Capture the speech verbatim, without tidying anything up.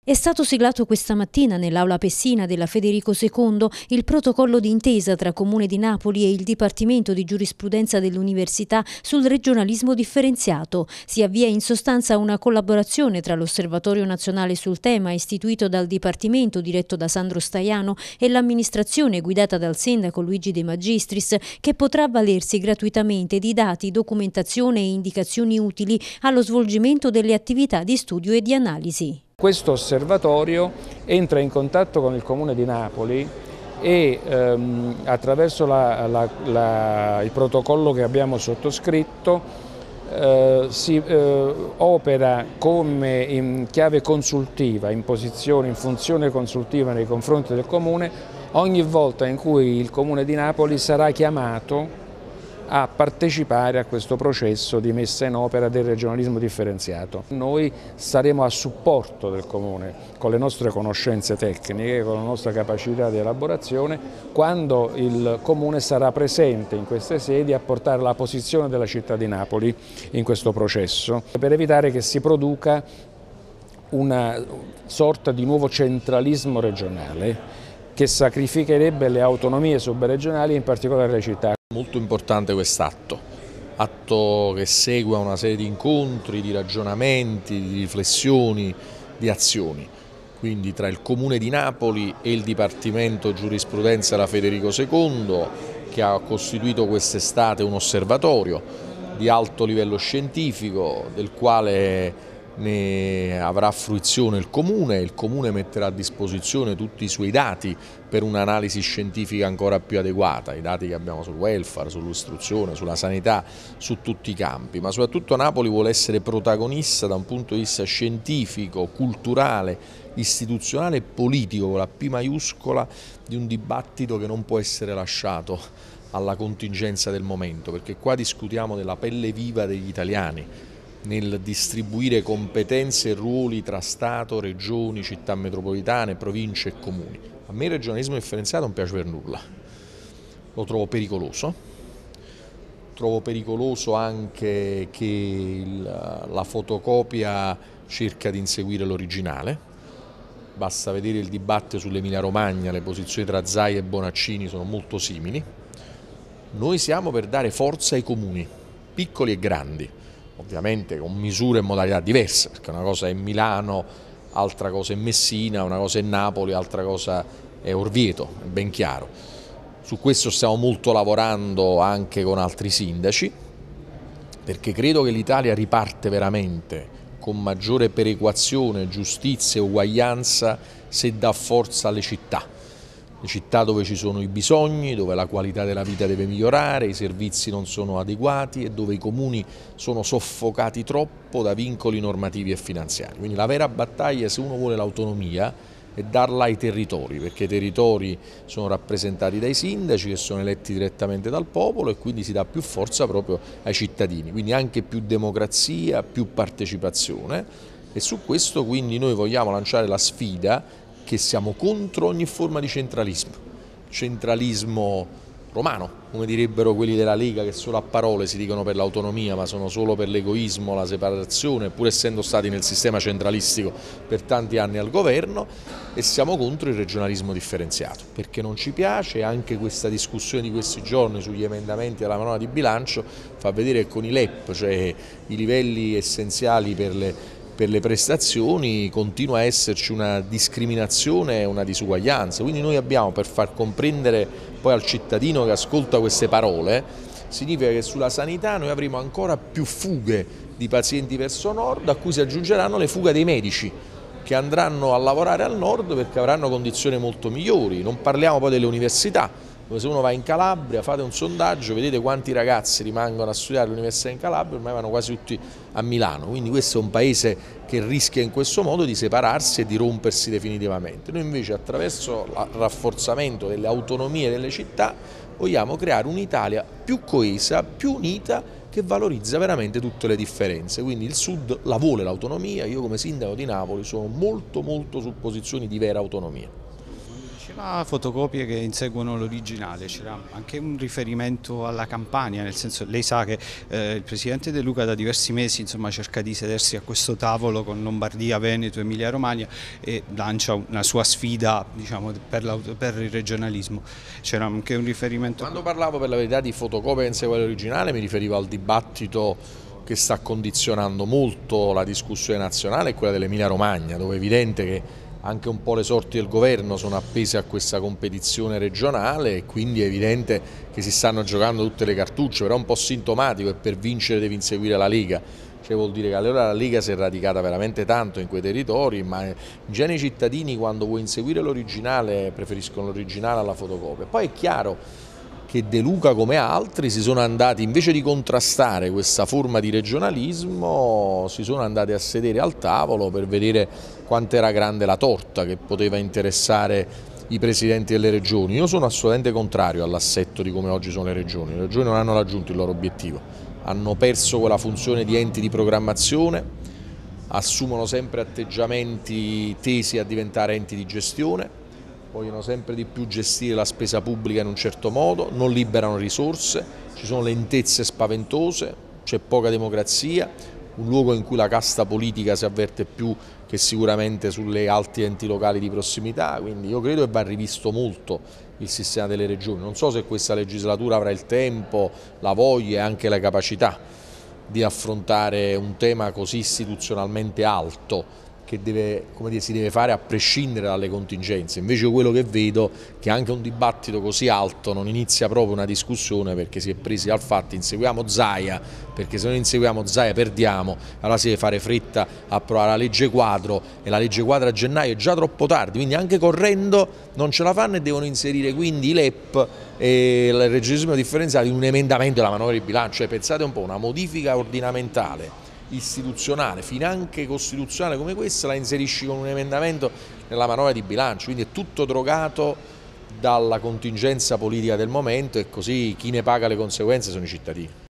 È stato siglato questa mattina nell'Aula Pessina della Federico secondo il protocollo d'intesa tra Comune di Napoli e il Dipartimento di Giurisprudenza dell'Università sul regionalismo differenziato. Si avvia in sostanza una collaborazione tra l'Osservatorio Nazionale sul tema istituito dal Dipartimento diretto da Sandro Staiano e l'amministrazione guidata dal sindaco Luigi De Magistris, che potrà avvalersi gratuitamente di dati, documentazione e indicazioni utili allo svolgimento delle attività di studio e di analisi. Questo osservatorio entra in contatto con il Comune di Napoli e ehm, attraverso la, la, la, il protocollo che abbiamo sottoscritto eh, si eh, opera come in chiave consultiva, in posizione, in funzione consultiva nei confronti del Comune ogni volta in cui il Comune di Napoli sarà chiamato a partecipare a questo processo di messa in opera del regionalismo differenziato. Noi saremo a supporto del Comune con le nostre conoscenze tecniche, con la nostra capacità di elaborazione, quando il Comune sarà presente in queste sedi a portare la posizione della città di Napoli in questo processo, per evitare che si produca una sorta di nuovo centralismo regionale che sacrificherebbe le autonomie subregionali, in particolare le città. Molto importante quest'atto, atto che segue una serie di incontri, di ragionamenti, di riflessioni, di azioni. Quindi tra il Comune di Napoli e il Dipartimento Giurisprudenza della Federico secondo, che ha costituito quest'estate un osservatorio di alto livello scientifico, del quale ne avrà fruizione il Comune. Il Comune metterà a disposizione tutti i suoi dati per un'analisi scientifica ancora più adeguata, i dati che abbiamo sul welfare, sull'istruzione, sulla sanità, su tutti i campi, ma soprattutto Napoli vuole essere protagonista da un punto di vista scientifico, culturale, istituzionale e politico, con la P maiuscola, di un dibattito che non può essere lasciato alla contingenza del momento, perché qua discutiamo della pelle viva degli italiani, nel distribuire competenze e ruoli tra Stato, Regioni, città metropolitane, province e comuni. A me il regionalismo differenziato non piace per nulla, lo trovo pericoloso, trovo pericoloso anche che il, la fotocopia cerca di inseguire l'originale, basta vedere il dibattito sull'Emilia Romagna, le posizioni tra Zaia e Bonaccini sono molto simili. Noi siamo per dare forza ai comuni, piccoli e grandi, ovviamente con misure e modalità diverse, perché una cosa è Milano, altra cosa è Messina, una cosa è Napoli, altra cosa è Orvieto, è ben chiaro. Su questo stiamo molto lavorando anche con altri sindaci, perché credo che l'Italia riparte veramente con maggiore perequazione, giustizia e uguaglianza se dà forza alle città. Le città dove ci sono i bisogni, dove la qualità della vita deve migliorare, i servizi non sono adeguati e dove i comuni sono soffocati troppo da vincoli normativi e finanziari. Quindi la vera battaglia, se uno vuole l'autonomia, è darla ai territori, perché i territori sono rappresentati dai sindaci che sono eletti direttamente dal popolo e quindi si dà più forza proprio ai cittadini, quindi anche più democrazia, più partecipazione, e su questo quindi noi vogliamo lanciare la sfida che siamo contro ogni forma di centralismo, centralismo romano, come direbbero quelli della Lega, che solo a parole si dicono per l'autonomia ma sono solo per l'egoismo, la separazione, pur essendo stati nel sistema centralistico per tanti anni al governo, e siamo contro il regionalismo differenziato, perché non ci piace. Anche questa discussione di questi giorni sugli emendamenti alla manovra di bilancio fa vedere che con i L E P, cioè i livelli essenziali per le per le prestazioni, continua a esserci una discriminazione e una disuguaglianza. Quindi noi abbiamo, per far comprendere poi al cittadino che ascolta queste parole, significa che sulla sanità noi avremo ancora più fughe di pazienti verso nord, a cui si aggiungeranno le fughe dei medici che andranno a lavorare al nord perché avranno condizioni molto migliori. Non parliamo poi delle università, dove se uno va in Calabria, fate un sondaggio, vedete quanti ragazzi rimangono a studiare all'università in Calabria, ormai vanno quasi tutti a Milano. Quindi questo è un paese che rischia in questo modo di separarsi e di rompersi definitivamente. Noi invece, attraverso il rafforzamento delle autonomie delle città, vogliamo creare un'Italia più coesa, più unita, che valorizza veramente tutte le differenze. Quindi il Sud la vuole l'autonomia, io come sindaco di Napoli sono molto molto su posizioni di vera autonomia. C'era fotocopie che inseguono l'originale, c'era anche un riferimento alla Campania, nel senso, lei sa che eh, il Presidente De Luca da diversi mesi insomma, cerca di sedersi a questo tavolo con Lombardia, Veneto, Emilia Romagna e lancia una sua sfida, diciamo, per, per il regionalismo. C'era anche un riferimento... Quando parlavo per la verità di fotocopia che insegue l'originale mi riferivo al dibattito che sta condizionando molto la discussione nazionale e quella dell'Emilia Romagna, dove è evidente che anche un po' le sorti del governo sono appese a questa competizione regionale e quindi è evidente che si stanno giocando tutte le cartucce, però è un po' sintomatico e per vincere devi inseguire la Lega, cioè vuol dire che allora la Lega si è radicata veramente tanto in quei territori, ma in genere i cittadini quando vuoi inseguire l'originale preferiscono l'originale alla fotocopia. Poi è chiaro che De Luca come altri si sono andati, invece di contrastare questa forma di regionalismo, si sono andati a sedere al tavolo per vedere quanto era grande la torta che poteva interessare i presidenti delle regioni. Io sono assolutamente contrario all'assetto di come oggi sono le regioni, le regioni non hanno raggiunto il loro obiettivo, hanno perso quella funzione di enti di programmazione, assumono sempre atteggiamenti tesi a diventare enti di gestione, vogliono sempre di più gestire la spesa pubblica in un certo modo, non liberano risorse, ci sono lentezze spaventose, c'è poca democrazia, un luogo in cui la casta politica si avverte più che sicuramente sulle alti enti locali di prossimità, quindi io credo che va rivisto molto il sistema delle regioni. Non so se questa legislatura avrà il tempo, la voglia e anche la capacità di affrontare un tema così istituzionalmente alto, che deve, come dire, si deve fare a prescindere dalle contingenze. Invece quello che vedo è che anche un dibattito così alto non inizia proprio una discussione perché si è presi al fatto inseguiamo Zaia, perché se non inseguiamo Zaia perdiamo, allora si deve fare fretta a approvare la legge quadro e la legge quadro a gennaio è già troppo tardi, quindi anche correndo non ce la fanno e devono inserire quindi l'E P e il regionalismo differenziato in un emendamento della manovra di bilancio. Cioè, pensate un po', una modifica ordinamentale istituzionale, finanche costituzionale come questa, la inserisci con un emendamento nella manovra di bilancio, quindi è tutto drogato dalla contingenza politica del momento e così chi ne paga le conseguenze sono i cittadini.